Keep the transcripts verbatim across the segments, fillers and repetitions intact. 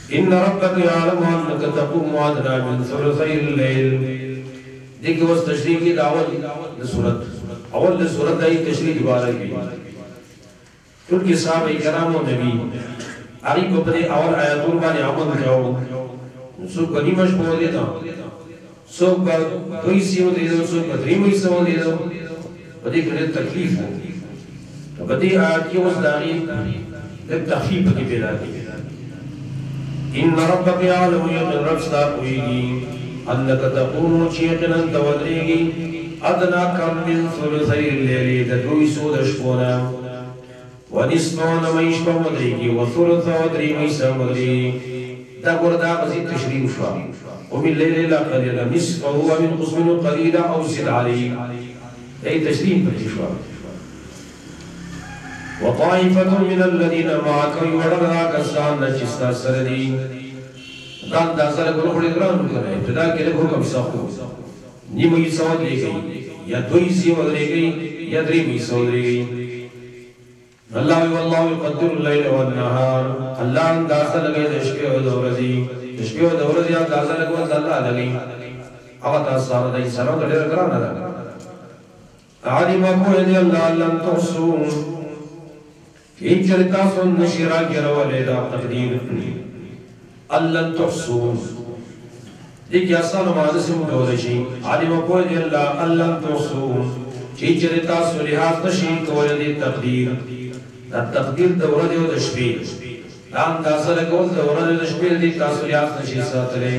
इन रब्बक यअलमु अन्नका तक़ूमु अदना मिन सुलुसैल लैल। देखिए उस तशरीह की दावत सूरत अवल सूरत आई तशरीह दोबारा की क्योंकि साहब इकराम नबी आरी को अपने अवल आयतुल बानी अमल जाओ सो कनी मशबूल देता सो पर कोई सीओ दे दो सो पर रीम सीओ दे दो बड़ी करे तकलीफ हो तो बड़ी आयत की उस दारी एक तखफीफ की पैदा की इन रब्बक यअलमु यक़िन रब्स्ता कोईगी अन्नका तक़ूमु चीक़नन तवदरीगी अदना कम मिन सुलुसैल लैली तदुई सूदशपोना वनिस्फ़ान मईशपा मदरीगी वसुलुसा वदरी मईसा मदरी दा गुरदा मज़ीद तशरीह शुआ वमिन लैलिल क़लीला निस्फ़हु व मिन क़ुस्मिन क़लीला औ ज़िद अलैहि ये तशरीह पर शुआ वताइफ़तुन मिनल लज़ीना मअका युअदना कसान नचिस्ता सरदी दान दासर को बड़े ग्राम करे इब्तिदा के लिए हुक्म साखो नी मई सौद ले गई या दुई सी ले गई या द्री मई सौद ले गई अल्लाह वल्लाहु यक़द्दिरु लैल वन नहार अल्लाह अंदाज़ा लगे दशके और दौरजी दशके और दौरजी अंदाज़ा लगे अल्लाह लगे अवता सारा दई सरो कड़े कराना था आदि मको है अल्लाह लम तसू इजरता सुन नशिरा गिरवाले दा तकदीर अल्लाह तसू देखिए आसान माज़ से मुदौरशी आदि मको है अल्लाह अल्लाह तसू इजरता सुलिहात नशीन कोयदी तकदीर दा तकदीर दौरा दे दशबी दान दासर को दौरा दे दशबी दी तासुलियात नशी सातरे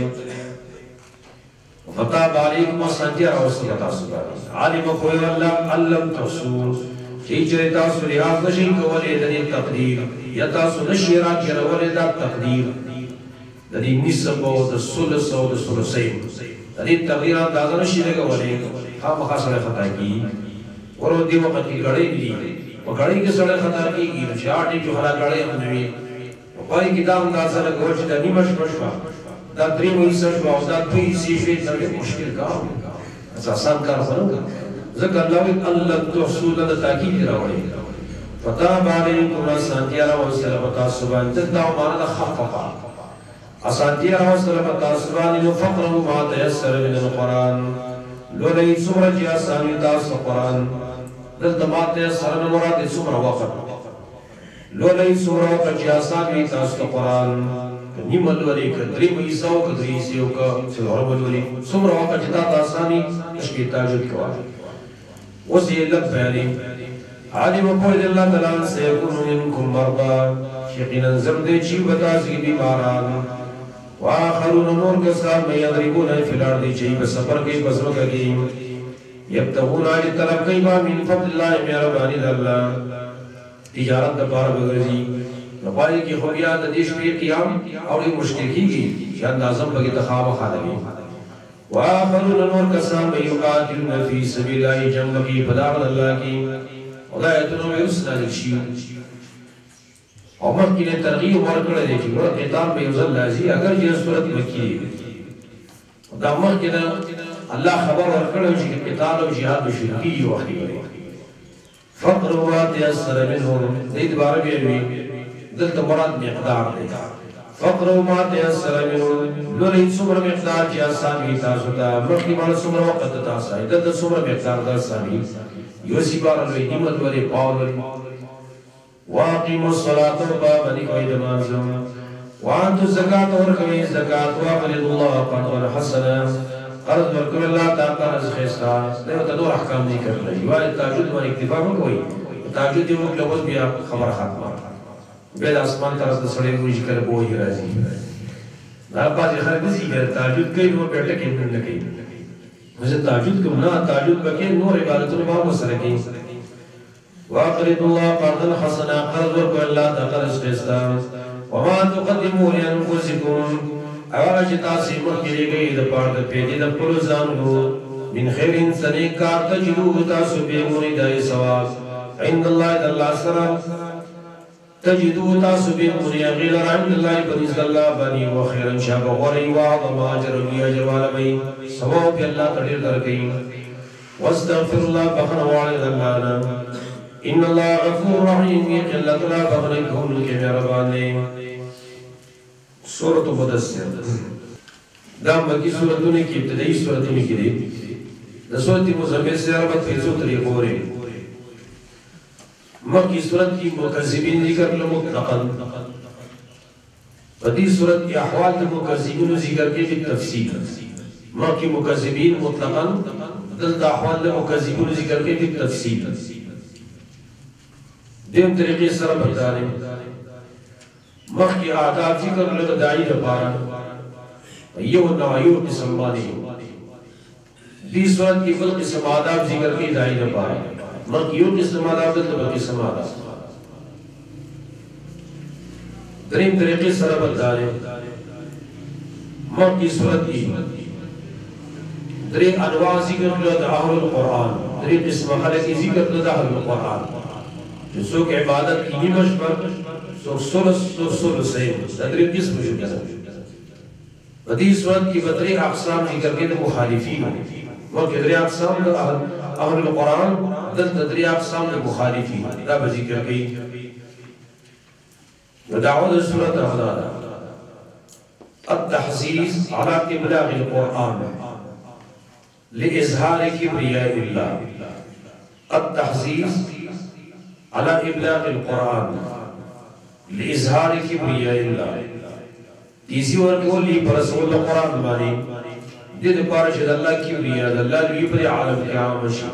फता बालिक मसंदिया और सता सुबह आदि मको है अल्लाह अल्लाह तसू चीचरे तासुलियात नशीन कोयदी दी तकदीर या तासुलिशिरा गिरवाले दा तकदीर दरी निस्बो द सुलसो द सुलसैन दरी तगीरा दादन शिरेगा वाले हम खासले खता की और दी वक्त की गड़े दी वो गड़े के सड़े खता की की चाटी जो हरा गड़े हमने कोई किताब दासर गोच द निमश पशवा द त्रि मुइसश वा द त्रि सीफे दरे मुश्किल काम आसान कार बनो ज़िक्र अल्लाह अल्लाह तहसूल द ताकीद रावले फता बारे कुना सांतियारा व सलबता सुबान तदा माना खफफा असातिया वसलम तासबानी लो फक़रु मा तयस्सर मिन अल-कुरान लो लई सूरह जी आसानी तास कुरान दल तमात तयस्सर मुराद सूरह वक़त लो लई सूरह का जी आसानी तास कुरान निमल वली कदरी मईसा व कदरी सियो का सूरह वली सूरह का जिता आसानी इसकी ताजुद का उसे लग पहले आलिम को अल्लाह तआला से कुन मिनकुम मरदा यकीनन जरदे ची बता सी बीमारान वाखरुन नूर के साथ में यदरिबून फिल अर्दि चई बसफर के बसरो का की यब्तगून अली तरफ कई बा मिन फضلल्लाह मेहरबानी अल्लाह तिजारत द पार बगरजी नपाई की खुबिया तदीश पे कियाम और ये मुश्किल की की अंदाज़म बगी तखावा खालगी वाखरुन नूर के साथ में युकातिलून फी सबीलिल्लाह जंग की फदाल अल्लाह की वलायतुन में उसना लिशियो उमर की ने तरगीब और करे देखी और किताब में युज़ल लाजी अगर ये सूरत मक्की है दामर के ना अल्लाह खबर और करे कि किताब और जिहाद शिरकी हो आखिर फक़र व तयस्सर मिनहु दीद बार भी भी दिल तो मुराद मिक़दार है फक़र व तयस्सर मिनहु लो इन सुमर मिक़दार जी आसान की तासुदा मक्की माल सुमर वक़्त तासा इधर सुमर मिक़दार दा सानी योसी बार लो निमत वाले पावल वाक़िमुस्सलात बाबनी कोई नमाज़ वांतु ज़कात और कोई ज़कात वाक़रिदुल्लाह क़र्ज़न हसना क़र्ज़ वर्कुल अल्लाह ताक़ा रज़ खैसा नहीं होता दो अहकाम नहीं कर रही वाले ताजुद वाले इक्तिफा में कोई ताजुद जो मुख्य लफ्ज़ भी आप खबर खात्मा बेल आसमान तरफ से सड़े हुए जिक्र बोझ राजी ना बात ये खैर किसी का ताजुद कई नूर बैठे के मिलने कई मुझे ताजुद को ना ताजुद बके नूर इबादतुल बाब सरकी वाक़रिदुल्लाह क़र्ज़न हसना क़र्ज़ वर्कुल अल्लाह ताक़ा रज़ खैसा वमा तुक़द्दिमू लिअन्फुसिकुम अगर जितासी मुर्गिले गई दपार दपेदी दपुरज़ान हो मिन खैरिन सनेकार तजिदूहु तासुबे मुनिदाई सवाब इंदल्लाह दल्ला सराम तजिदूहु तासुबे मुनिया ग़िलर इंदल्लाह बनिज़ल्लाह बनी व खैरन शाब ग़री व अज़म अजर व अजर वालमई सवाब भी अल्लाह तड़ीर कर गई वस्तग़फिरुल्लाह बखन वाले दल्लाना इन्नल्लाह गफ़ूर रहीम ये अल्लाह तआला बखन कौन के मेहरबान سورة مدثر دا مکی سورتوں کی ابتدائی سورتوں کی دی دا سورت مزمل سے عربت فیصو طریقوں رہے مکی سورت کی مکذبین ذکر لمطلقاً فدی صورت کی احوال مکذبین ذکر کے بھی تفصیل مکی مکذبین مطلقاً دلتا احوال مکذبین ذکر کے بھی تفصیل دیم طریقے سر بردانے مکی آداب ذکر لگ دائی دپارا یہ وہ نوائیو قسم بانی دی صورت کی بل قسم آداب ذکر کی دائی دپارا مکی یو قسم آداب دلتا بل قسم آداب دریم طریقے سر بردانے مکی صورت کی دری انواع ذکر لد اہل القرآن دری قسم خلقی ذکر لد اہل القرآن جو سوک عبادت کی نیمش پر سوک سلس سوک سلس ہے دری قسم شکر ودی صورت کی بدری اقسام ذکر کے مخالفین مکی دری اقسام لد اہل القرآن دل دری اقسام لد مخالفین دا بذکر کی ودعوت صورت احضار التحزیز على ابلاغ القرآن لإظهار كبرياء الله التحزيز على إبلاغ القرآن لإظهار كبرياء الله تیزی ورکول لی پر رسول القرآن مانی دید پارشد اللہ کبرياء اللہ لوی پر عالم قیام مشی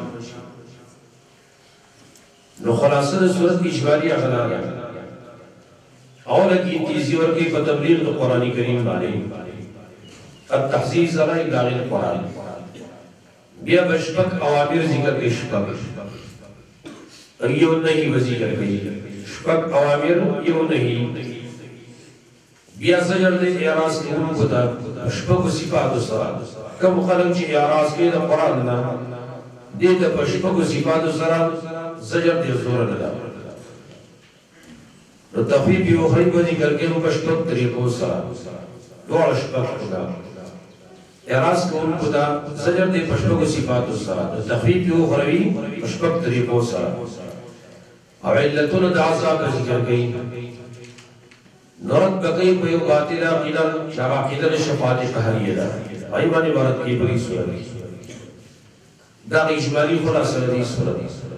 نو خلاصہ صورت کی اجباری اغلا گیا اولا کی تیزی ورکی پر تبلیغ قرآن کریم مانی التحزيز على إبلاغ القرآن بیا بشپک اوامر ذکر کے شپک یہ نہیں وزیکر گئی شپک اوامر یہ نہیں بیا زجر دے اعراض کے ان کو دا شپک و صفات و سرات کم خلق چی اعراض کے دا قرآن نا دے دا شپک و صفات و سرات زجر دے زور لگا تخفیف بھی اخری کو ذکر کے ان بشپک طریقوں سرات دوڑ شپک خدا اعراض کو ان کو دا زجر دے پشپک و صفات و سرات تخفیف بھی اخروی پشپک طریقوں سرات اور علتون دا عذاب ذکر گئی نورت بقی کوئی باطل عقیدہ شاہ عقیدہ شفاعت قہریہ دا ایمان عبارت کی بری صورت دا اجمالی خلاصہ دی صورت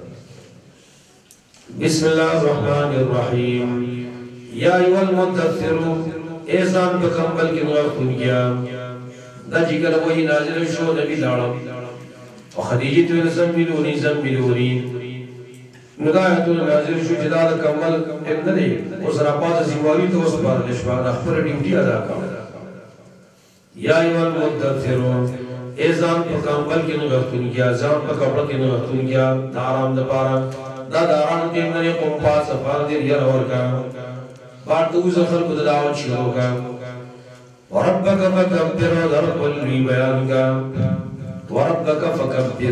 بسم اللہ الرحمن الرحیم یا ایوہ المدثر ایزان بکمبل کی نغفن کیا دا جکر وہی نازل شو نبی لارم و خدیجی تو زمبلونی زمبلونی ندایتو نازل شو جداد کمل ابن دے اس راپاس زیواری تو اس بار لشوار اخبر ڈیوٹی ادا کام یا ایوان مدثرون ایزان پا کمبل کی نغفتون کیا زان پا کبرت کی نغفتون کیا دارام دپارا دا داران تیمنی قمپاس افار دیر یر ورکا بار دوز خلق دلاوت شروع کا وربک فکبر ورب الوی بیان کا وربک فکبر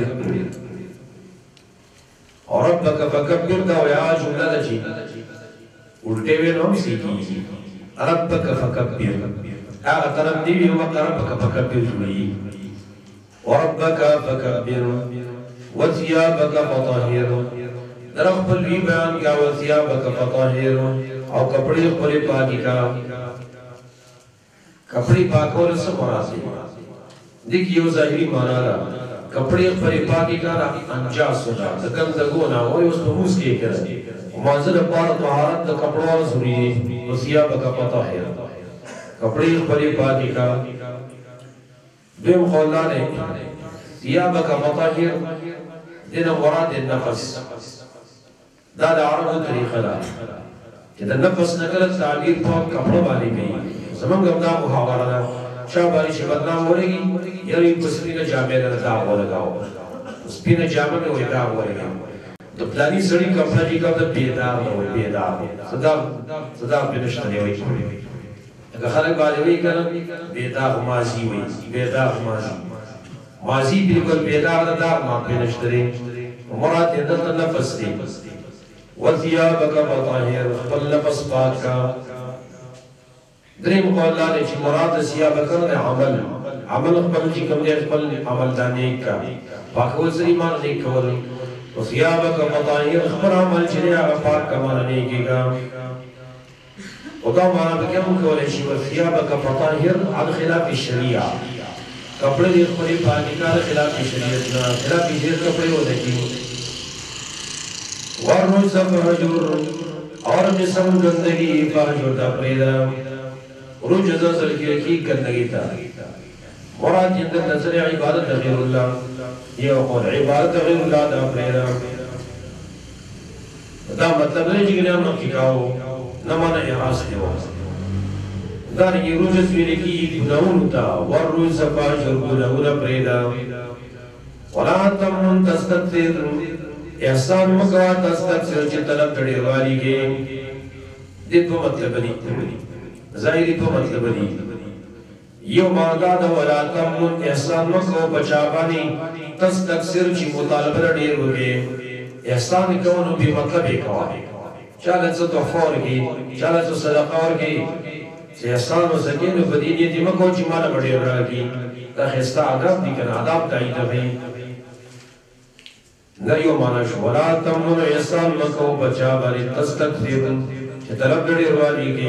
وربک فکبر دا ویا جملہ دا چی الٹے وے نوم سیکی ربک فکبر آغا طرف دیوی وقت ربک فکبر جمعی وربک فکبر وثیابک فطاہر درخ الوی بیان کا وثیابک فطاہر او کپڑی پری پاکی کا کپڑی پاکور سے مراسم دیکھ یہ ظاہری مانا رہا کپڑی پری پاکی کا انجاز ہونا دکم دگونا ہوئی اس میں موس کے کرا معذر پار طہارت دا کپڑوار ضروری وسیاب کا پتہ ہے کپڑی پری پاکی کا دویم خولان ہے سیاب کا پتہ ہے دین مراد نفس دا دا عرب طریقہ دا کہ دا نفس نکلت تعبیر پاک کپڑو بالی گئی زمان گم دا محاورہ دا شاہ باری شبتنام ہو رہی یعنی پسپین جامعہ دا داغ ہو لگاو پسپین جامعہ میں ہوئی داغ ہو لگا تو پلانی سڑی کپڑا جی کب دا بیداغ ہوئی بیداغ صداق بنشتنے ہوئی اگر خلق باری ہوئی کنا بیداغ ماضی ہوئی بیداغ ماضی ماضی بلکل بیداغ دا داغ ماں بنشتنے مراد اندر نفس دے وَثِيَابَكَ فَطَاهِرْ خپل نفس پاک کا دریم قول اللہ نے چی مراد سیابہ کرنے عمل عمل خپل چی کم دے خپل عمل دا نیک کا پاکول سر ایمان نیک کول وَثِيَابَكَ فَطَاهِرْ خپل عمل چی دے آگا پاک کا مانا نیکی کا ودا माना पे क्या मुख्य शी वसियाबक फताहिर अन खिलाफ शरिया कपड़े दे खपरे पानी का खिलाफ शरीयत ना खिलाफ शरीयत कपड़े होते की वरन सब हजूर और जिस्म गंदगी फहजूर दा प्रेदा रुज जज़ल की की गंदगी था मुराद जिंद नजर इबादत गैरुल्लाह ये और इबादत गैरुल्लाह दा प्रेदा दा मतलब नहीं कि हम की काओ न माने इरास हो दार ये रुज मेरे की गुनाहों था वरन सब हजूर गुनाहों प्रेदा वला तमन तस्ततिर एहसान मका तस्तक्सिर ची तलब तड़े वाली के दिन तो मतलब नहीं ज़ाहिरी तो मतलब नहीं यो मादा दा वला तमन एहसान मका बचा बानी तस्तक्सिर ची मुतालबा तड़े रुके एहसान कौन भी मतलब एक हुआ चालत से तोफ़ौर की चालत से सदक़ार की से एहसान हो सके न बदीनियत मको ची माला बड़े रहा की तख़िस्ता आदाब दिकन आदाब ताई दबे नरियो माना शोरा तमन एहसान मको बचा बारी तस्तक्सिर चे तलब तड़े वाली के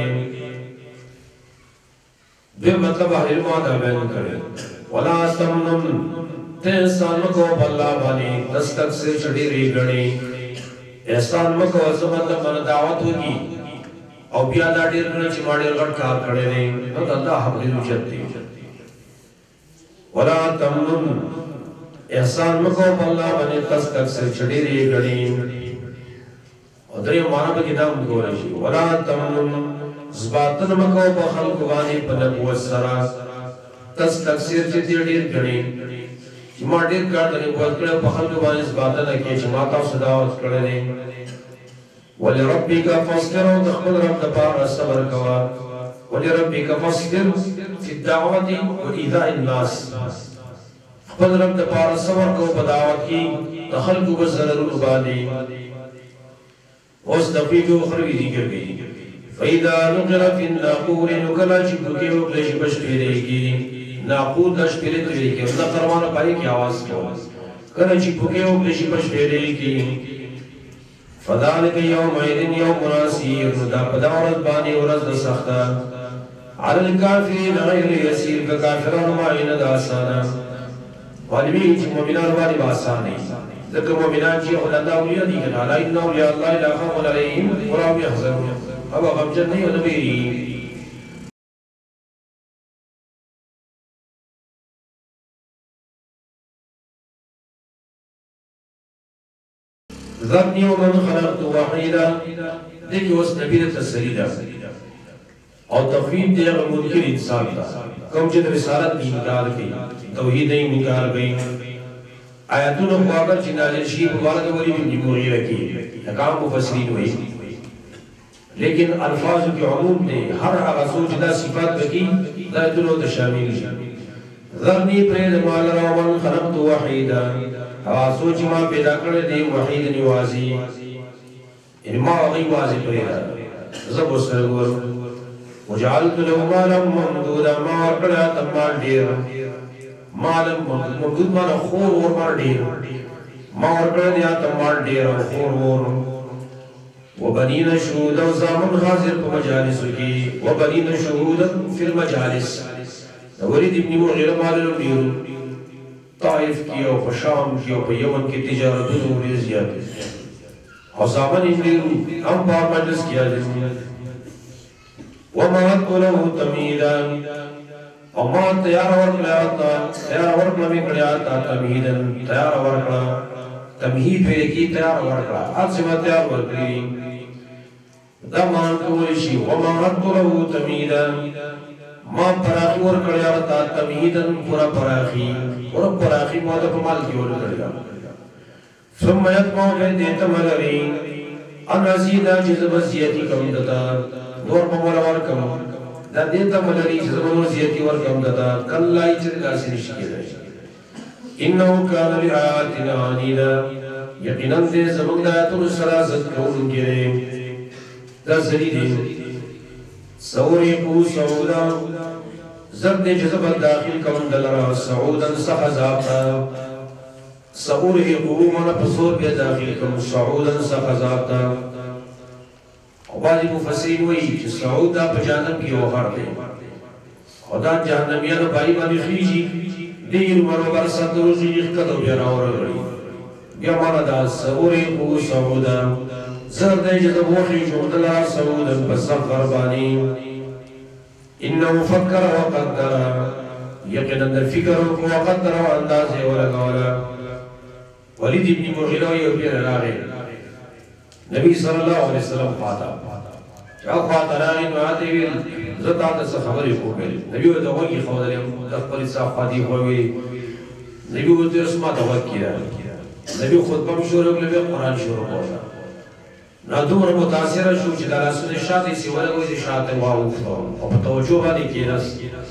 बे मतलब आखिर मादा बैन करे वला तमन एहसान मको बल्ला बानी तस्तक्सिर चढ़ी रे गणे एहसान मको मतलब मन दावत होगी और बिया दाढ़ी रखने चिमाड़े लट कार खड़े ने तो अल्लाह हमने रुचती वला तमन एहसान मको बल्ला बने तस्तक्सिर चढ़ी रे गणी और ये माना पे किताब को रही वला तमन ज़बातन मको बखल कुवानी पनबुवत सरा तस्तक्सिर चढ़ी गणी चिमाड़े कार तने बुवत करे बखल कुवानी ज़बातन के चिमाता सदावत करे ने वले रब्बी का फस्कर और तखबल रब दपार सबर कवा वले रब्बी का फस्कर फी दावती व इज़ाइ नास खपल रब दपार सबर को बदावत की तखल को बज़रर उबादी उस दफी को खरवी जिक्र गई फ़ैदा नुक़रा फ़िन नाक़ूर नुक़ला चिपके उकले शिपश फिरेगी नाक़ूर दश फिरे फिरेगी उन्ना करवाना पाई की आवाज़ को कला चिपके उकले शिपश फिरेगी फ़दालिक यौमइज़िन यौमुन असीर दा पदावरत बानी औरत सख्ता अलल काफ़िरीन ग़ैर यसीर का काफ़िरान माइन दासाना वाली जी मोमिनान वाली आसान नहीं ज़िक्र मोमिनान जी खुदा औलिया दी के नाला इन्ना औलिया अल्लाह ला खौफुन अलैहिम वला हुम यहज़नून अब गमजन नहीं होना मेरी ज़रनी वमन ख़लक़तु वहीदा देखिए उस नबी ने तसल्ली दा और तफ़वीद दे मुनकिर इंसान था कम जिद रिसालत की इनकार की तौहीद नहीं इनकार गई आयतुन ख्वागर जिनाज़े शीब वाला वली बिन मुग़ीरा की हकाम मुफस्सिरीन हुई लेकिन अल्फाज के उमूम ने हर आगसूजदा सिफात की दायतुन शामिल ज़रनी प्रेद माल रावन ख़लक़तु वहीदा आगसूज मां पैदा करे दे वहीद निवाजी इन मां गई वाजी प्रेदा जब सरगोर वजालतु लहु मालन ममदूदा मां वरकड़ा तमाल ढेर मालम ममदूद माना खोर और मार ढेर मां वरकड़ा दिया तमाल ढेर और खोर और वबनीन शुहूदा ज़ामन हाज़िर प मजालिस की वबनीन शुहूदा फिल मजालिस वलीद इब्न मुग़ीरा मालूम ढेर ताइफ की और शाम की और यमन की तिजारत और ज़ियाद और ज़ामन ढेर हम बार मजलिस किया जिसने वमात कुलहु तमीदा और मां तैयार वर्कला था तैयार वर्कला में कड़िया था तमीदन तैयार वर्कला तमहीद मेरे की तैयार वर्कला आज से मैं तैयार वर्कली दमान कुलिशी वमात कुलहु तमीदा मां पराखी और कड़िया था तमीदन पूरा पराखी और पराखी माता कमाल की और कड़िया सुम्मयत मौके देता मलरी अनज़ीदा जिस वसियती कम दता दौर पमोला वार कम दा देता मलरी जिस वसियती वार कम दता कल्लाई चिरका सिनिश्चित है इन्नहु कान लिआयातिना अनीदा यकीनन दे ज़मंदा तुम सलासत कौन गिरे दा ज़रीदे सौरिकु सऊदा ज़र्द जज़ब दाखिल कम दलरा सऊदन सखज़ाता सऊरिकु माना पसोर पे दाखिल कम सऊदन सखज़ाता بعضی مفسرین وایي چې صعود دا په جهنم کې یو غر دی او دا جهنمیانو پای باندې خیږي ډېر برابر ستوري ښکته بیا راوړي بیا معنا دا سوریقو صعودا زر دی چې د وحي جوړلا صعودا په سفر باندې انه فکر وقدر یقینا د فکر او وقدر او اندازې ولګولا ولید ابن مغیره یو بیر راغی نبی صلی الله علیه وسلم خاطا چا خاطا راغی نو آتی ویل زتا د څه خبرې کوم نبی و د وږي خبرې د خپل صحابي خوي نبی و د اسما د وږي نبی خطبه شروع کړه قرآن شروع کړه نو دومره متاثر شو چې د رسول شاته سی ولګوي د شاته واو او په توجه باندې کېناس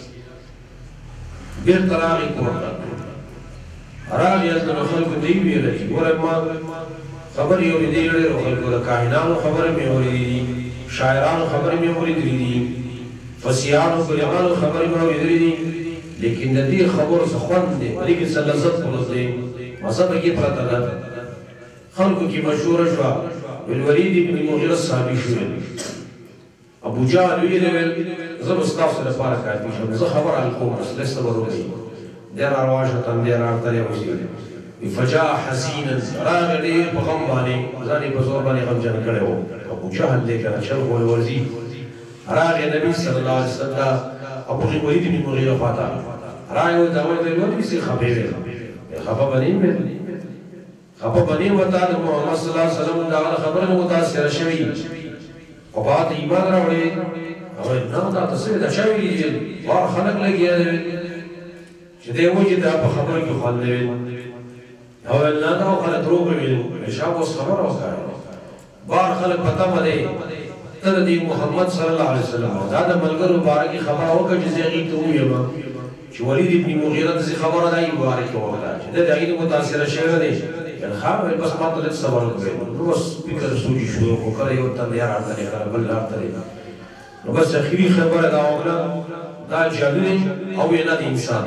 بیر تراغی کوړه راغی از نو خلکو دی ویل چې ګوره ما خبر یو دی ډېر خلکو د کاهنانو خبره مې اورېدې شاعرانو خبره مې اورېدې فصیحانو کلیمانو خبره مې اورېدې لیکن د دې خبرو څه خوند دی دې کې څه لذت پروت دی مذهب کې پراته ده خلکو کې مشهور شو الولید ابن مغیره صحابي شو ابو جهل ویل زه مستعصي لپاره کافي شم زه خبر الکوم رسول صبر وکړي دیر ارواشه تم دیر ارتلې وشي فجاء حزينا راغلي بغم باندې ځاني په زور باندې غم جن کړو ابو جهل دې کړه شر ول ورزي راغی نبی صلی الله علیه وسلم ابو الولید بن مغیره فاتا راغی دا وایي نو دې خبره خبر بنیم خبر بنیم وتا د محمد صلی الله علیه وسلم دا خبره متاثر شوی او بعد ایمان راوړي او نو دا تاسو دا شوی دي وار خلق لګیا دي چې دی وایي دا په خبره کې خل دی او نه دا خلک دروغ ویل شاو اوس خبره وکړه بار خلک پتا مده تر دې محمد صلی الله علیه وسلم دا د ملګرو مبارکي خبره وکړه چې زه غي ته ویم چې ولید ابن مغیره د خبره دای مبارک وکړه چې د دې متاثر شوی دی خام بس ما ته صبر وکړ نو بس فکر سوچي شروع وکړ یو تل یار راځي کړه بل راځي نو بس اخیری خبره دا وکړه دا جادو او نه د انسان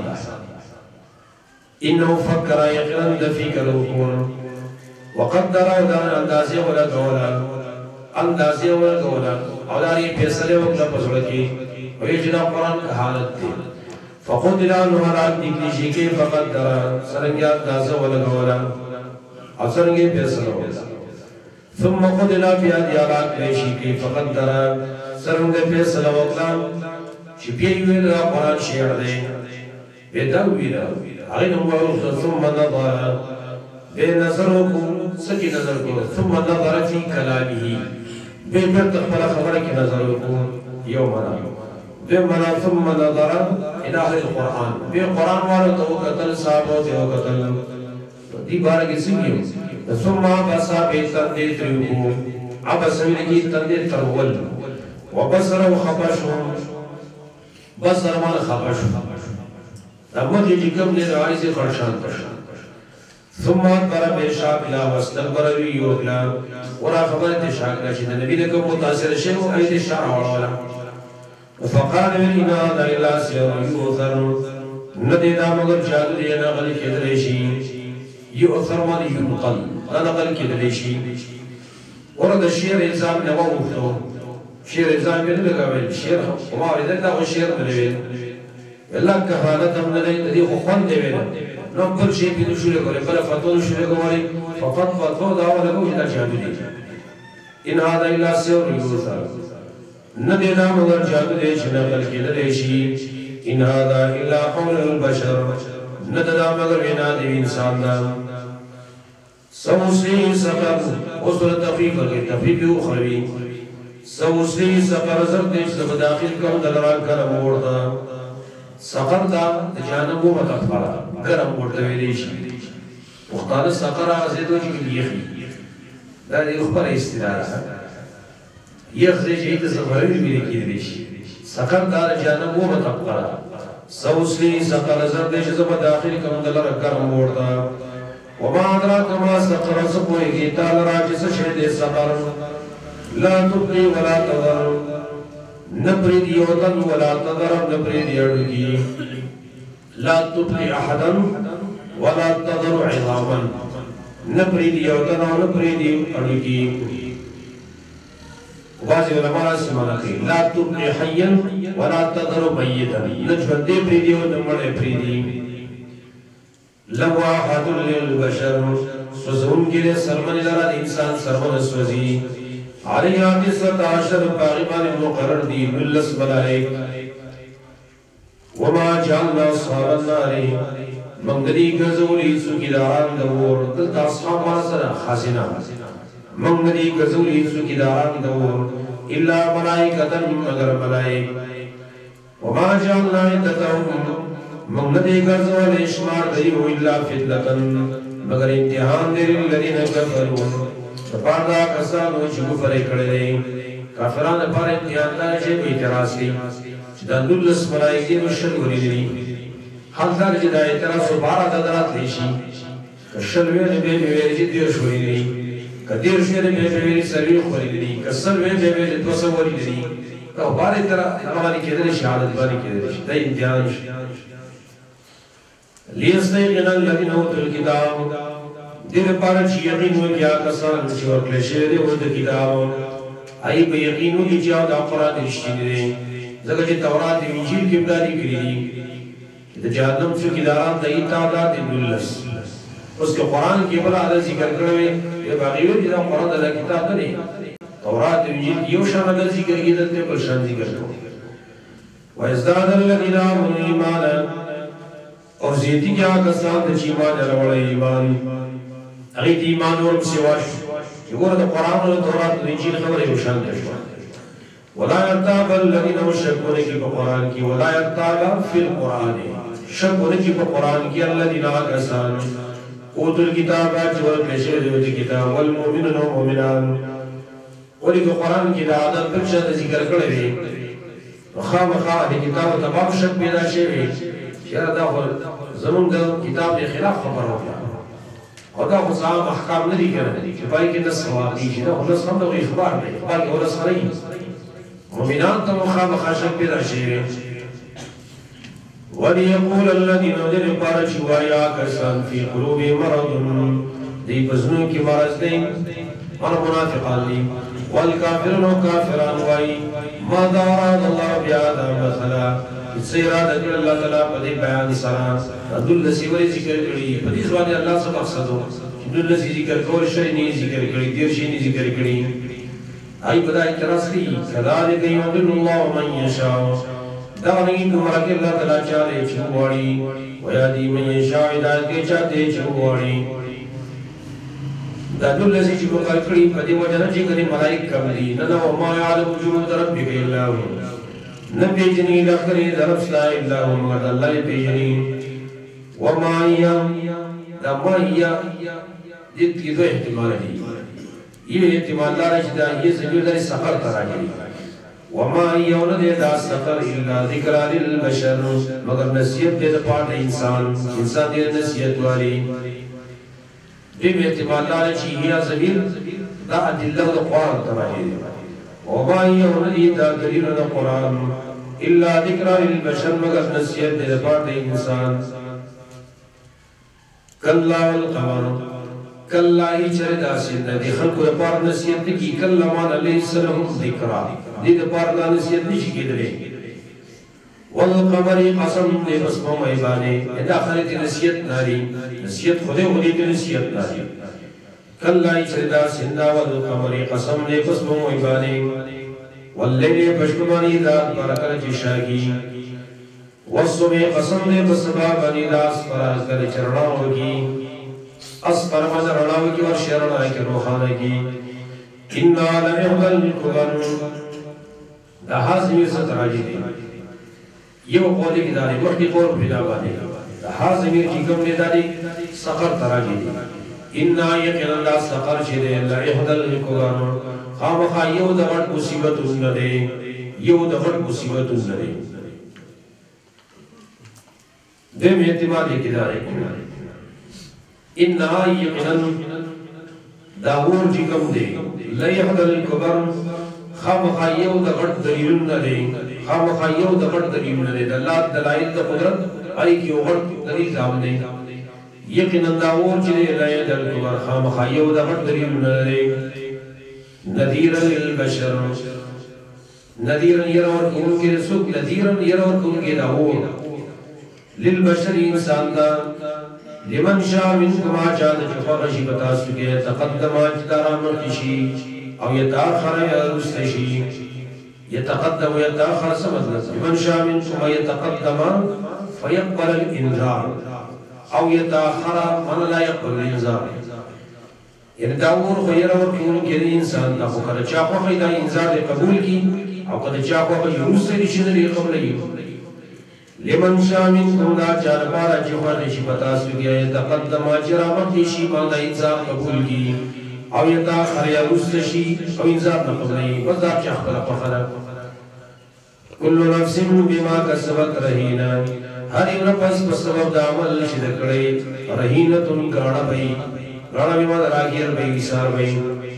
انه فكر يقينا د فکر وکړ وقدر او دا اندازې ولا غولا اندازې ولا غولا او دا یې فیصله وکړه په څوړه کې وې چې دا قرآن حالت دی فقدر انه على دګلی کې فقدر سرنګیا اندازې ولا غولا اثرنګي فیصله وکړه ثم قدنا بیا دی حالات لشي کې فقدر سرنګي فیصله وکړه چې بیا یې دا قرآن شعر دی پیدا ویرا هغه نو ثم نظر بنظركم سکی نظر کو ثم نظر فی کلامه به پر خبر خبره کې نظر کو یومنا به منا ثم نظر الى القران به قران والو تو قتل صاحب او قتل دی بار کې سیږي ثم بصا به تدې تریو اب سویل کی تدې ترول وبصر وخبش بصر ما خبش دمغه چې کوم نه راځي سے خرشان ثم اکبر بشاک لا واستكبر ویولا ورا خبر ته شاکر چې نبی له کوم متاثر شي او اې شرع ولا فقال ان هذا الا سير يؤثر ندی دا مگر جادو دی نه غلی کېدلی شي يؤثر ما ينقل دا نقل کېدلی شي ورته شعر الزام نه وو شعر الزام نه لګاوي شعر او ما دې دا شعر نه ویل الله کفالت هم نه دی خو خوان دی ویل نو بل شي په شروع کوي بل فتوا شروع کوي فقط فتوا دا ولا کوي دا جادو دی ان هذا الا سير يؤثر ندی دا مگر جادو دی چې نقل کېدلی شي ان هذا الا قول البشر نددا مگر وینا دی انسان دا سوسی سقر اصول تفریق کې تفریق اخروی سوسی سقر زر دیش د داخل کوم دلرا کرم وردا سقر دا جانبو متفرا گرم ورته ویلی شي مختار سقر ازیدو چې یخي دا د خبر استداره یخ دې چې د سفرې ویل کېږي شي سقر دا جانبو متفرا سوسی سقر زر دیش د داخل کوم دلرا کرم وردا وما أدراك ما سقر سقوي تعالى راجس شهد سقر لا تبقي ولا تذر نبرد يوتا ولا تذر نبرد يرقي لا تبقي أحدا ولا تذر عظاما نبرد يوتا ونبرد يرقي بعض علماء سمانا کی لا تبقی حیا ولا تذر میتا نجوان دے پریدی و نمڑے پریدی لواحات للبشر سوزون کے لئے سرمن لرد انسان سرمن سوزی علیات ستاشر باغبان مقرر دی ملس ملائک وما جعلنا اصحاب النار منگدی گزولی سوکی داران دور دلتا اصحاب مارسر خاسنا منگدی گزولی سوکی داران دور الا ملائکتا مگر ملائک وما جعلنا عدتهم منگدی گزولی شمار دیو الا فتنتا مگر امتحان دیر الذین کفرون پاردا کسانو چکو فرے کڑے کافران پر امتحان دا چے بیتراس لی دا نلس ملائک دین شل گلی دی حال دار جدا اعتراض و بارا دادرات لیشی کشل وین بے بے جی دیر شوری دی کدیر شوری بے بے سروی خوری دی کسل وین بے بے دو سوری دی تو بارا طرح ہماری کدر شہادت باری کدر شی دا امتحان شی لیستیقنا الذین اوتوا الکتاب دیر پارا چی یقین ہو کیا کسان چی ورکل شیر دے ورد کتاب آئی بے یقین ہو کی چاہو دا قرآن رشتی دے زگر چی تورات انجیل کی امداری کری دی جہنم سے کداران دئی تعداد ملس اس کے قرآن کی بلا عدد ذکر کروے یہ باقیوہ جدا قرآن عدد کتاب دنے تورات انجیل یو شان عدد ذکر کی دلتے پر شان ذکر کرو وَإِزْدَادَ الَّذِينَ آمَنُوا إِيمَانًا اور زیدی کیا کسان دچ ایمان روڑا ایمان اگیت ایمان اور سواش یہ گورد قرآن اور تورات انجیل خبر یو شان دشوا وَلَا يَرْتَابَ الَّذِينَ وَشَّكُونَ کی قرآن کی وَلَا يَرْتَابَ فِي الْقُرْآنِ شک ہونے کی قرآن کی اللہ دینا کسان اوتو الکتابات جو پیشے دیوتی کتاب والمومنون و مومنان اولی کو قرآن کی دعادت پر شد ذکر کرے خواہ مخواہ دی کتاب تمام شک پیدا شوی شیرہ دا خود زمون دا کتاب دی خلاف خبر ہو گیا اور دا خود صاحب احکام ندی کرنے چپائی کی نصف واقعی شدہ خود نصف ہم دا کوئی اخبار نہیں اخبار کی خود نصف نہیں مومنان تا مخواہ مخواہ شک پیدا شوی وَلِيَقُولَ الَّذِينَ وَجَلِ پارچ وَيَا كَسَانْ فِي قُلُوبِ مَرَضٌ دی بزنوں کی مرض دیں اور منافقان لی وَالْكَافِرُونَ وَكَافِرَانُ وَائی مَاذَا أَرَادَ اللَّهُ بِهَذَا مَثَلًا اس سے ارادہ کر اللہ تعالیٰ پدی بیان سرا عبداللہ سیوری ذکر کری پدی زبانی اللہ سے مقصد ہو عبداللہ سی ذکر کور شئی نہیں ذکر کری دیر شئی نہیں ذکر کری آئی پدا اعتراض کی كَذَلِكَ يُضِلُّ اللَّهُ مَن يَشَاءُ داغنگی کمرا کے اللہ تعالیٰ چاہتے چھوڑی ویادی من یشاء ہدایت کے چاہتے چھوڑی دادو اللہ سے چھو کرکڑی پدی وجہ چی کدی ملائک کم دی ننا وما یعلم جنود ربک اللہ نبی جنی لکھری درب سلا اللہ مگر اللہ پیجنی وما یا دا ما یا جد کی دو احتمال دی یہ احتمال لا رجدہ یہ زمین در سفر تراجی وما یولد دا سفر الا ذکر للبشر مگر نصیت دے دا پارٹ انسان انسان دے نصیت والی دیم احتمال لا چیہی زمین دا ادلہ دا قرآن تراجی وما یولد دا دلیل دا قرآن الا ذکر للبشر مگر نصیت دے دا پارٹ انسان کلا والقمر کلا ہی چرے دا سیدہ دی خلق دا پار نصیت کی کلا مانا لیس لهم ذکرہ دی دا پار دا نصیت نشی کی دلے والقمر قسم دے بسمو مہبانے ادا خلق نصیت ناری نصیت خودے خودی دی نصیت ناری کلا ہی چرے دا سیدہ والقمر قسم دے بسمو مہبانے واللیل پشکمانی داد پرکل چشاگی والصبح قسم دے بسبابانی داس پرکل چرناو کی اس پر مزر رڑاو کی اور شیرنا کی روحانہ کی انہا لنحضر القبر دا حاضمی ستراجی دی یہ وہ قولی کی داری وقتی قول بنا بانے دا حاضمی کی کم نے داری سقر تراجی دی انہا یقین اللہ سقر شدے لنحضر القبر خامخا یو دغٹ مصیبت اندے یو دغٹ مصیبت اندے دیم اعتمادی کی داری انہا یقنن داور جی کم دے لیحضر الکبر خامخائیو دا غٹ دلیل نہ دے خامخائیو دا غٹ دلیل نہ دے اللہ دلائل دا قدرت آئی کی غٹ دلیل دام دے یقنن داور جی دے لیحضر الکبر خامخائیو دا غٹ دلیل نہ دے نذیرا للبشر نذیرا یرور کون کے رسوک نذیرا یرور کون کے دعور للبشر انسان دا لمن شاء منکم آجاد چفا غشی بتا سکے تقدم آجدارا مرتشی او یتاخر یا رستشی يتقدم ويتأخر سمدنا لمن شاء منكم يتقدم فيقبل الإنذار أو يتأخر من لا يقبل الإنذار يعني داور خير وركون كذا إنسان أو قد جاءوا خيدا إنذار قبول كي أو قد جاءوا خير رسل شنري قبله لمن شاء منكم لا جاربارا جوار شبتا سوغيا يتقدم جرامت شيما لا إنذار قبول كي او يتاخر يا رسل او انذار نقبله بذاب شخبر فخر كل نفس بما كسبت رهينة هر یو نفس په سبب د عمل چې دکړې رهینه تون غاړه وي غاړه به ما راګیر به ایثار وي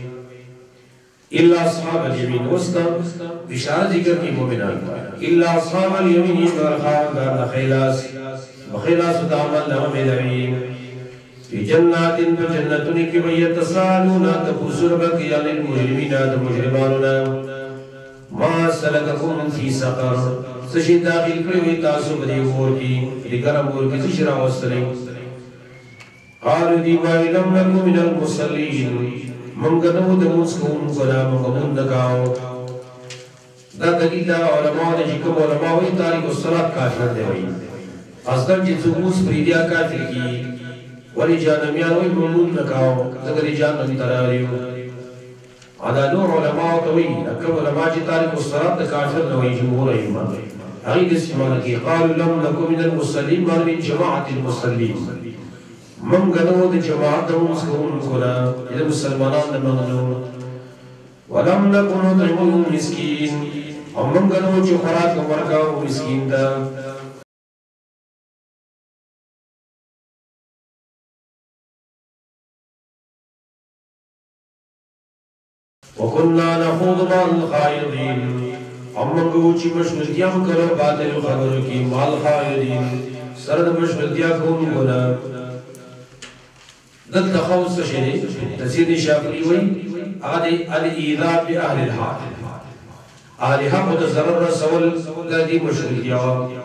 الا اصحاب اليمين وسط بشار ذکر کی مومنان الا اصحاب اليمين فرخان خلاص بخلاص د عمل له ملوي في جنات بجنتن کی ويتسالون تبصر بقيا للمجرمين المجرمون ما سلككم في سقر سشي داخل کړي تاسو باندې ورکی لګرم ورکی شرا وسره قالوا دي ما لم نكن من المصلين من غنو د مسلمون غلا مغمون دکاو دا دغیلا علماء د کوم علماء وی تاریخ الصلاه کافر دی وی اصلا چې څومره پریدیا کافر کی ولی جانمیان وی مغمون دکاو زګری جان نن تراریو ادا نور علماء توي کوم علماء چې تاریخ الصلاه د کافر نه وی جمهور ایمان هغه استعمال کی قالوا لم نكن من المصلين بل من جماعه المصلين من غنو د جماعت د مسلمانانو کولا د مسلمانانو منو ولم نكن نطعم المسكين او من غنو چې خوراک ورکاو مسکین ته وكنا نخوض مع الخائضين امنگو چی مشغلتیا کرو باطل خبرو کی مال خائضین سرد مشغلتیا کون گنا دل تخوص شده تسید شافعی وی آدی الایذاب بی اہل الحق اہل حق و ضرر رسول لدی مشغلتیا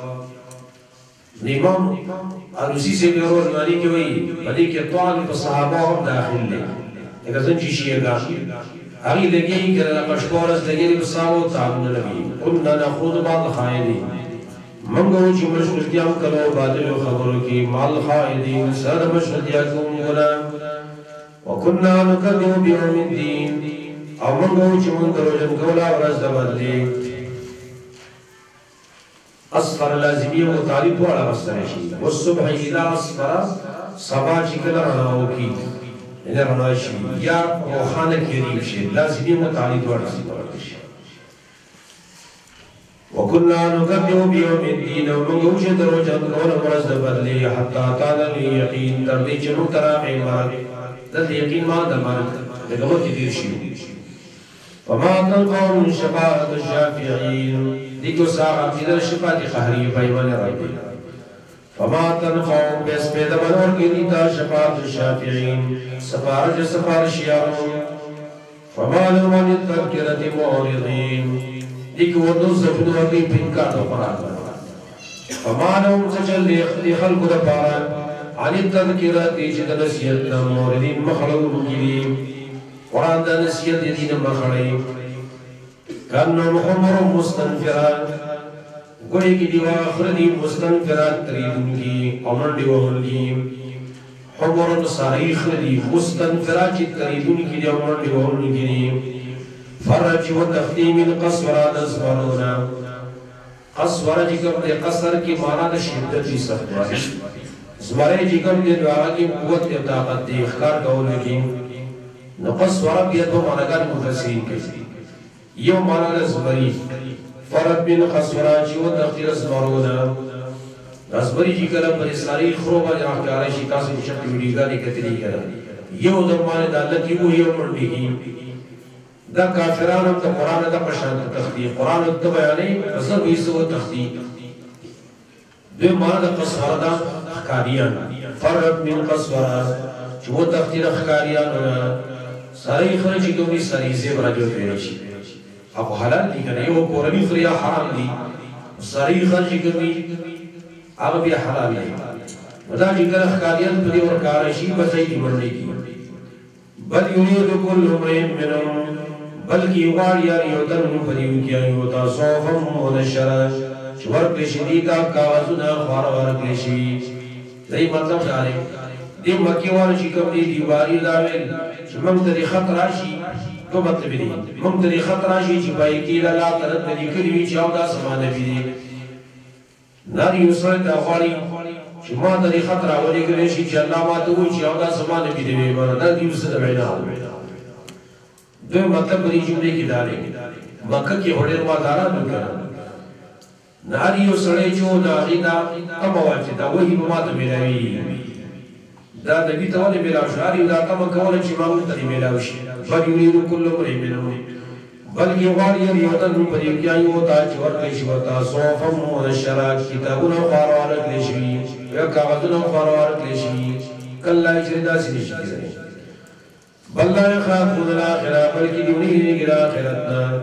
امام عروسی سے بیرو المانی کی وی بدی کے طعن پا صحابہ ہم داخل لے اگر زنچی شیعگا هغه لګي کله پښپورس لګي په ساو تعامل لګي كنا نخوض بعض الخائضين منغو چې مشغلتیا کلو باطل خبرو کې مال خائضين سر مشغلتیا کوم ولا وكنا نكذب بيوم الدين او منغو چې مون دروژن کولا ورځ د بدلی اصفر لازمي او طالب والا وسره شي والصبح اذا اصفر صبا چې کله راو کی إذا رناشي يا روحانك يريب شيء لازم يمتعني دورسي دورسي وكنا نكذب بيوم الدين ومن وجد رجل قول مرز بدلي حتى طال اليقين تردي جنو تراقي مارك ذات يقين ما دمارك لقمت يدير شيء وما تلقوا من شفاعة الشافعين ديكو ساعة إذا الشفاعة خهري فايمان ربي فما تنفعهم باسم دمنور كنيتا شفاعة الشافعين سفارج سفارش يارون فما لهم عن التذكرة معرضين ديك ونوز زفنو اقلي بنكار دفرات فما لهم سجل لخلق دفارات عن التذكرة جد نسيتنا معرضين مخلوق مجرين قرآن دا نسيت يدين مخلوق كأنهم حمر مستنفرات گوئے کی دیوا آخردی مستنفرات تریدن کی عمر دیوہن کی حمرن ساریخ دی مستنفرات چی تریدن کی دی عمر دیوہن کی فرج و تختیم قصورا نزبرونا قصورا جی کم دے قصر کی مانا دا شدت جی سخت زمرے جی کم دے دوارا کی قوت دی طاقت دی اخکار کون کی نو قصورا بیت و مانگان مفسرین کی یو مانا دا زمری فرد بین خسوران چی و تختیر اسمارونا ازبری جی کلم پر اسراری خروبا جناح کاری شی تاسی شکل ویڈیگانی کتنی کرن یو درمانی دا اللہ کی وہ یو مردی کی دا کافران ہم تا قرآن دا پشان تختی قرآن دا بیانی اصلا بیسو تختی دو مانا دا قصور دا خکاریان فرد بین خسوران چی و تختیر خکاریان ساری خره چې کومي ساری زیبره جو پیری شي هغه حلال دي کنه یو کورنی خریا حرام دي ساری خره چې کومي هغه بیا حلال دي دا چې کله ښکاریان په دې ورکار شي په ځای کې ورني کی بل یرید کل امرئ منهم بلکې غواړي یو تن په دې کې یو تاسو هم منشر چې ورکړي شي دي کا کاغذونه خور ورکړي شي دې مطلب دا دی دې مکه واره چې کوم دي دیواری دا ویل چې موږ ته خط راشي کو مطلب دی موږ ته خط راشي چې پای کې لا ترت دې کړي چې او دا سمانه دي ناری وسره دا غواړي چې ما ته خط راوړي کړي شي چې الله ما ته وایي چې او دا سمانه دي وي ورته دې وسره وینا دوی مطلب دې جملې کې داري مکه کې هډر ما دارا نه کړه ناری وسره جو دا غیدا کوم واجب دا وਹੀ ما ته ملوي دا نبی ته ولې ملاو شاري دا کوم کول چې ما ته ملاو شي بل یرید کل امرئ منهم بلکې غواړي یو تن په دې کې یو تا چې ورکړي شي ورته صوفم منشرات کتابونه خاروار کړي شي یا کاغذونه خاروار کړي شي کله چې دا سې شي بل لا يخافون الاخره بلکې دې نه اخرت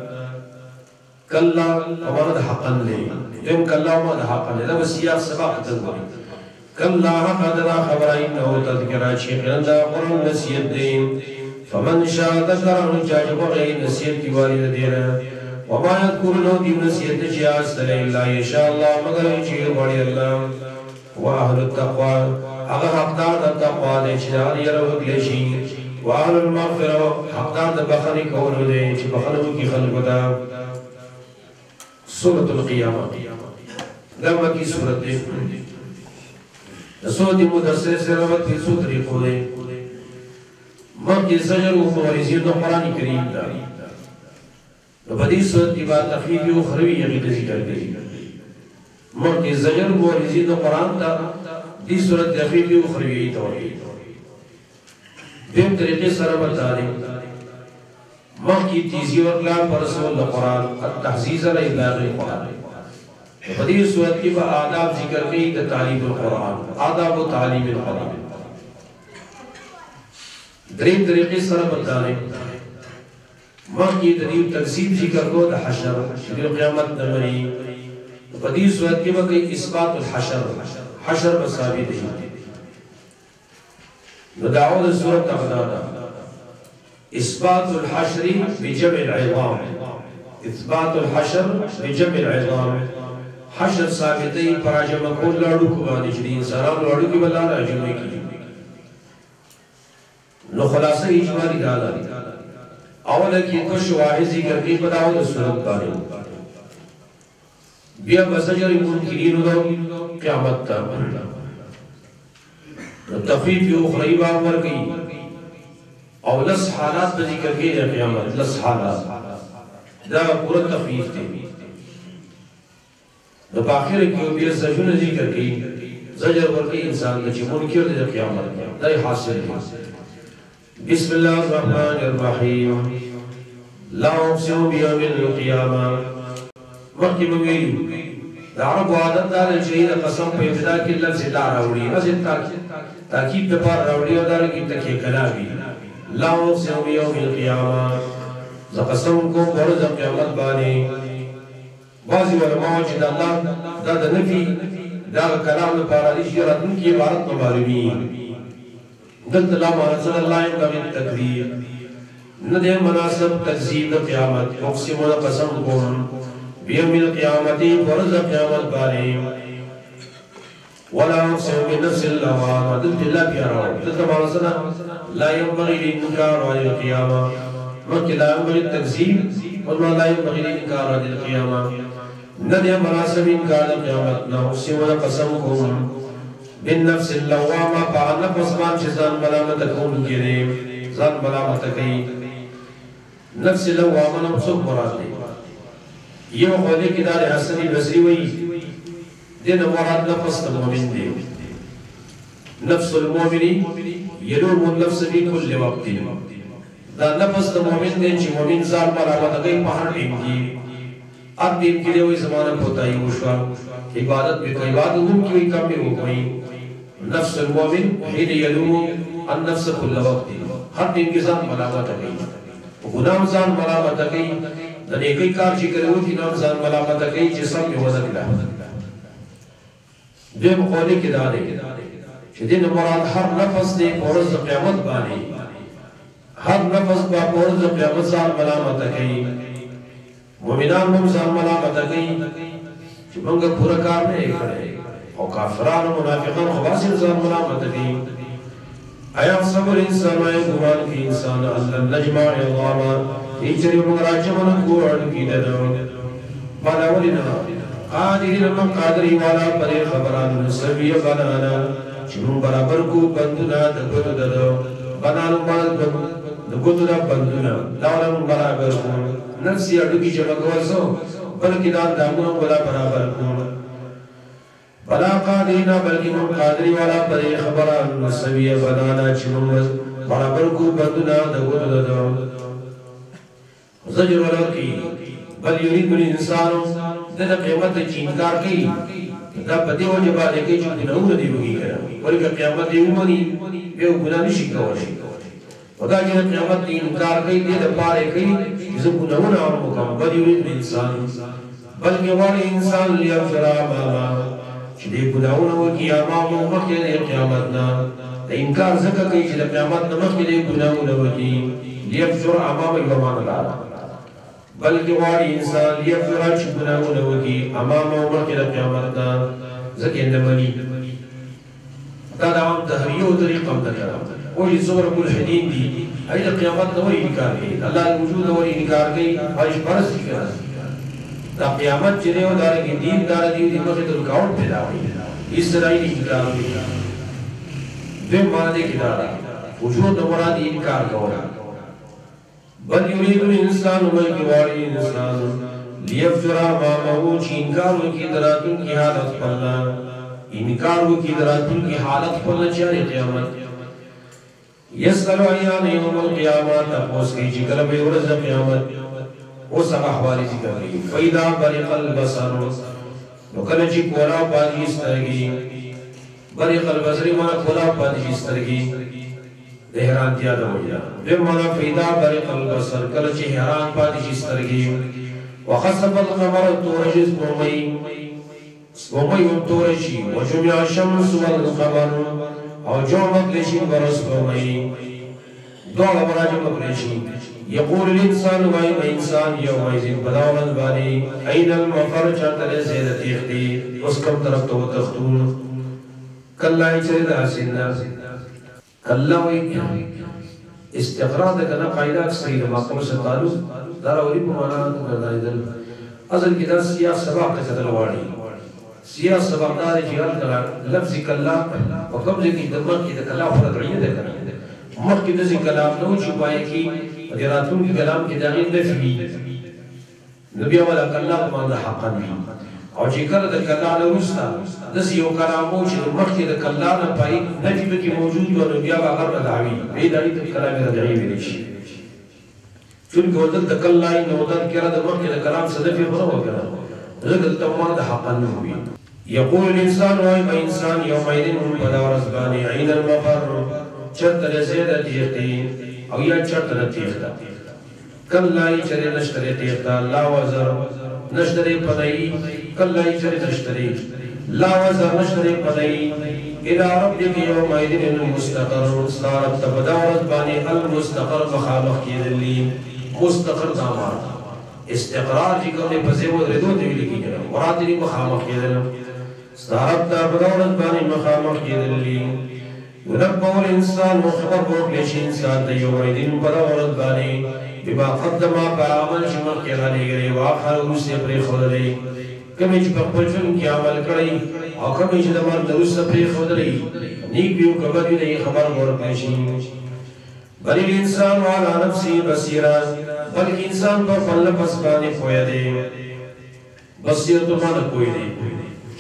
کله امر حقا له یم کله امر حقا له دا سیاق سبق ته كلا قدر خبرين او تذكرا شيخنا قرن نسيت دين فمن شاء ذكره جاجب غير نسيت والد دينا وما يذكر له دي نسيت جاء الا يشاء الله مگر يجي غړي الله واهل التقوى هغه حقدار التقوى دي چې يرو کلشي واهل المغفره حقدار بخري کول دي چې بخلو کی خلق دا سورۃ القیامه لما کی سورۃ دي سو دی مدرسه سروت کی سو طریقو دے مکی سجر و موریزی دو قرآن کریم دا نو بدی سوت کی بات تخیبی و خروی یقید ذکر کری مکی سجر و موریزی دو قرآن دا دی صورت تخیبی و خروی توحید دیم طریقے سروت داریم مکی تیزی ورکلان پر رسول قرآن التحزیز علی باغی قرآن حدیث صورت کی با آداب ذکر گئی دا تعلیم القرآن آداب و تعلیم القرآن دریم طریقے سر بتانے ماں کی دلیل تقسیم ذکر کو دا حشر دلیل قیامت نمری حدیث صورت کی با کئی اثبات الحشر حشر بثابت ہے ندعو دا صورت تقدانا اثبات الحشر بجمع العظام اثبات الحشر بجمع العظام حشر ثابتی پراجمہ کول لاړو کو باندې چې انسانانو لاړو کې بل راځي کی نو خلاصہ اجمالی دا ده اوله کې کو شواهد ذکر کې بداو د صورت باندې بیا بسجر منکرین نو قیامت تا نو تخفیف یو خریبا ورګي او لس حالات ذکر کې د قیامت لس حالات دا پورا تخفیف دی نو باخر کې بیا زجر ذکر کې زجر ورکی انسان چې منکر دی د قیامت دا حاصل دی بسم الله الرحمن الرحیم لا اقسم بیوم القیامه وقتی مویلو دا عرب عادت دار شهید قسم په ابتدا کې لفظ لا راوړي ازت تاکید په پر راوړي او دا کې تکي کلامي لا اقسم بیوم القیامه ز قسم کو ورځ قیامت باندې بعضی علماء چې د الله دا د نفي دا کلام لپاره دي چې راتلونکي عبارت مبارمي دلته لا منزل الله ينبغي التكذيب ندې مناسب تکذیب د قیامت اقسم قسم کوم بيوم القيامه ورځ قیامت باندې ولا اقسم بنفس اللوامه دلته لا بيرا دلته منزل لا ينبغي الانكار على القيامه مکه لا ينبغي التكذيب وما لا ينبغي الانكار على القيامه ندې مناسب انکار د قیامت نو اقسم قسم کوم بالنفس اللوامه فنفس ما جزان ملامت کوم کړي ځان ملامت کوي نفس اللوامه نو څو مراد دی یو خدای کې دا حسن بصری وایي دنه مراد نفس د مؤمن دی نفس المؤمن يلوم النفس في كل وقت دا نفس د مؤمن دی چې مؤمن ځان ملامت کوي په هر ټیم کې اب دین کې وي زمانہ کوتا یو شو عبادت به کوي عبادت هم کوي کم به کوي نفس المؤمن حين يلوم النفس كل وقت हर दिन के साथ मलामत गई गुनाह इंसान मलामत गई दने कई कार जी करे होती ना इंसान मलामत गई जिसम में वजन ला दे मखौले के दारे शदीद मुराद हर नफस ने औरत क़यामत बानी हर नफस बा औरत क़यामत साल मलामत गई मुमिनान में इंसान मलामत गई मंग पूरा कार नहीं करे और काफरान मुनाफिकान खवास इंसान मलामत गई आया सबर इंसान आए गुमान की इंसान अल्लाह नजमा इज़ामा इचरी मुराजम को अड़ की दो बालावलिना कादिर लम कादरी वाला परे खबरान सबिय बनाना चुनु बराबर को बंदना दगुत ददो बनानु माल दगुत बंदना दावरम बराबर को नफ्सी अडुकी जमगवसो बल्कि दान दामुन वाला बराबर को बला कादीना बल्कि हम कादरी वाला परे खबरान सबिय बनाना चुनु बराबर को बंदना दगुत ददो ज़जर वाला की बल युरीद इंसान दर क़यामत इनकार की दा बदे हो जब आले के जो गुनाह नहीं होगी करा और का क़यामत ये उमनी बे गुनाह नहीं शिकावले खुदा जी ने क़यामत इनकार की दे द पारे की जो गुनाह ना और मुकम बल युरीद इंसान बल्कि वाले इंसान लिया जरा मामा दे गुनाह ना हो कि अमाम मके ने क़यामत ना इनकार ज़का की जो क़यामत न मके ने गुनाह ना हो कि लिया जरा अमाम यमान ला बल्कि वाली इंसान लिया फिराच गुनाह न होगी अमाम उमर के क़यामत ना ज़के नमनी तादाम तहरियो तरीक़ा तकरा वो ये ज़ुबर कुल हदीन दी आई क़यामत न वही इनकार की अल्लाह के वजूद न वही इनकार की बारिश बरस की करा ता क़यामत चले हो दारे की दीन दारे दी दी मखे तो रुकावट पैदा हुई इस तरह ही इनकार हुई वे माने की दारा वजूद न मुराद इनकार का हो बल युरीदु इंसान बल्कि वाली इंसान लियफ्तरा मामहू इनकार की दरातुन की हालत पलना इनकार की दरातुन की हालत पलना चाहे क़यामत यसअलु अय्यान यौमुल क़ियामत तपोस की जिक्र बे रोज़ क़यामत वो सब अहवाल जिक्र की फैदा बरिक़ल बसर वकल जी कोला बाजी इस तरह की बरिक़ल बसरी माना कोला बाजी इस तरह की हैरान किया हो गया वे माना फैदा बरिक़ल बसर कल ची हैरान पाती जिस तरह की वखसफल क़मर तोरजिस मोमई मोमई उन तोरजी वजुमिया शम्स वल क़मर और जो मकलेशी बरस मोमई दो अमराज मकलेशी यक़ूल इंसान वाई इंसान यौमइज़िन बदावल बानी ऐनल मफर चतरे से तीखती उसकम तरफ तो तख्तून कल्ला इचरे दासिन्ना कल्ला वही इस्तिक़रार करना कायदा सही माक़ूल से ताल्लुक़ दारा वली माना करना इधर असल की दस सिया सबक के सदल वाली सिया सबक दार जिहाद करा लफ्ज़ कल्ला और कब्ज़े की दमक की कल्ला फरद रही है करना मख की दस कलाम नो छुपाए की जरातुन की कलाम की दागिन नफ़ी नबी वाला कल्ला माना हक़न भी और जिक्र द कल्ला लरुस्ता दस यो कलामो च मख की द कल्ला न पाई नफ़ी की मौजूद व नबी वाला कर दावी बेदारी द कलाम रजई विलिशी चुन गोदल द कल्ला इन नोदल करा द मख की द कलाम सदफी हो गया रगल तमाम द हक़न हुई यक़ूल इंसान व इंसान यौमइदिन बदारस बानी ऐनल मफर चतर ज़ेद तीखती और या चतर तीखता कल्ला चरे नश्तरे तीखता ला वज़र नश्तरे पदई कल्ला चरे नश्तरे ला वज़र नश्तरे पदई इला रब्बिक यौमइदिन मुस्तक़र सारत तबदारत बानी अल मुस्तक़र बखालक़ की दिल्ली मुस्तक़र दामार इस्तिक़रार जी कमने फसे वो रिदो दिल्ली की जरा मुरादिनी बखालक़ की दिल्ली सारत तबदारत बानी बखालक़ की दिल्ली युनब्बउल इंसान मुख़बर बोकलेश इंसान यौमइदिन बदारत बानी बिमा क़द्दमा बाअमल शिमर के गाने गए वाखर उससे प्रे खुदरे कभी जब पलचन की अमल करी और कभी जब मर दरुस प्रे खुदरे नीक भी कबर भी नहीं खबर और पेशी बल इंसान वाला नफ्सी बसीरा बल्कि इंसान पर फल पसबाने खोया दे बसीरत मान कोई नहीं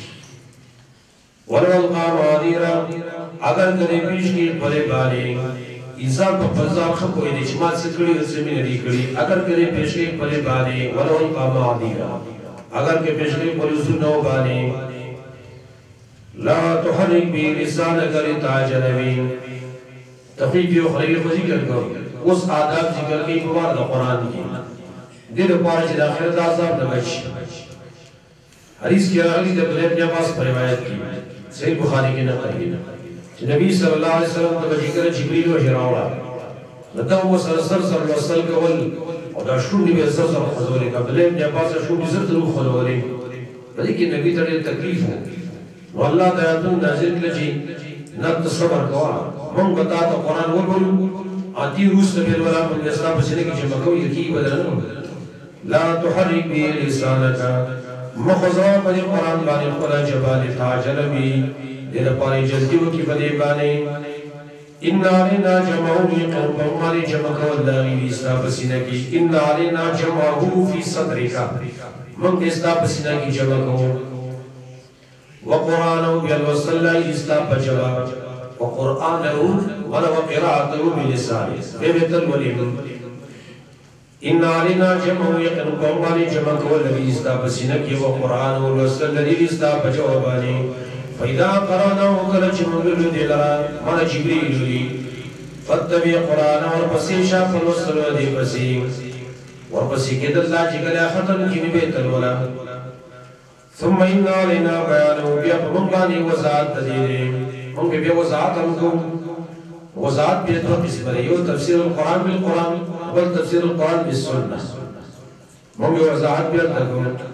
वलवल कामादीरा अगर करे पेश की भले बाले इंसान पर फजा खप कोई नहीं जमात से कड़ी उससे भी नहीं कड़ी अगर करे पेश की भले बाले वलवल कामादीरा अगर के पेश की भले उससे नौ बाले ला तुहरिक भी लिसान करे ताजनवी तखफीफ और खलील को जिक्र करो उस आदाब जिक्र की बार द कुरान की दिल पार से आखिरत आजाब न बच हदीस की अगली जब इब्न अब्बास पर रिवायत की सही बुखारी की नकल है नबी सल्लल्लाहु अलैहि वसल्लम तो जिक्र जिब्रील व हिरावा नता वो सरसर सरसल कवल और दाशुनी में सरसर खजोरे का इब्न अब्बास शुनी सरसर खजोरे लेकिन नबी तड़े तकलीफ हो वल्लाह दयातुन नाजिल लजी नत सबर को हम बता तो कुरान वो बोलूं आती रूस नबी वाला मन इस्लाम बचने की जमा को यकी बदल ला तुहरिक बि लिसानका मखजा पर कुरान बाने खुला जबाल ताजलबी दिल पारे जल्दियों की बने बाने इन्ना लेना जमाऊ में कौम हमारी जमा को अल्लाह की इस्लाम बचने की इन्ना लेना जमाऊ फी सदरिका मन इस्लाम बचने की जमा को वक़ुरान बिलवसल्ला इस्लाम बचवा वक़ुरान वला वक़राअत बिलिसान बेबतल वलिम इन्ना अलैना जमअ यक़न कौमानी जमा को लगी इस्लाम बसिना की वक़ुरान वसल्ला इस्लाम बचवा बानी फैदा क़राना वकल जमअ दिलरा मन जिब्रील फत्तबि क़ुरान और पसीशा फलवसल्ला दे पसी और पसी के दल्ला जिगला खत्म की बेतल वला ثم إن علينا بيانه بيقوم باني وزاد تديره هم بيبي وزاد हमको वजात भी तो किस पर ये तफसीर कुरान बिल कुरान और तफसीर कुरान बिस सुन्नह हम ये वजात भी तक